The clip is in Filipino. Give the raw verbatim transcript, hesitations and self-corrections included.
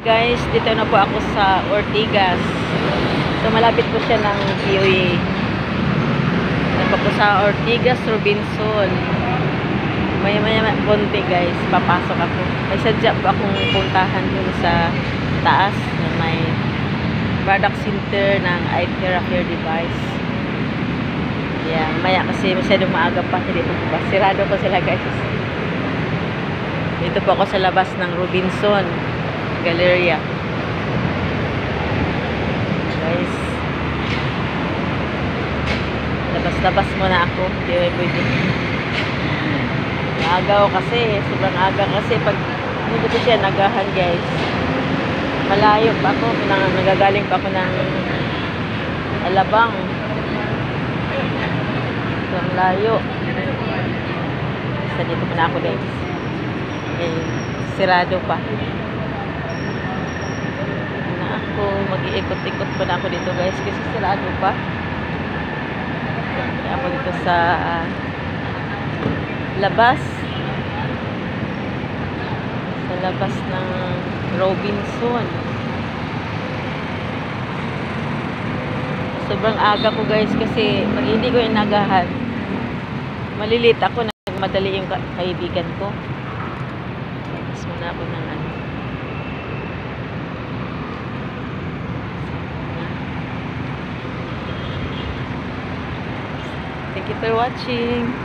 Guys, dito na po ako sa Ortigas. So, malapit po siya ng P O A. Nagpa po sa Ortigas, Robinson. Maya-maya konti guys, papasok ako. May sadya po akong puntahan dun sa taas na may product center ng iTera Care Device. Yeah, maya kasi masyadong maaga pa, hindi po ba? Sirado po sila guys. Dito po ako sa labas ng Robinson Galleria. Guys, labas-labas muna ako. Hindi may pwede. Agaw kasi, sobrang aga kasi pag hindi ko siya nagahan guys. Malayo pa ako, nagagaling pa ako ng Alabang. Sobrang layo. Isa dito muna ako guys. Eh, sirado pa. Na ako, mag-iikot-ikot pa na ako dito guys kasi sirado pa. Kaya ako dito sa uh, labas. Sa labas ng Robinson. Sobrang aga ko guys kasi pag hindi ko inagahan, malilit ako, nagmadali yung ka kaibigan ko. Tapos muna ako ng ano. Thank you for watching.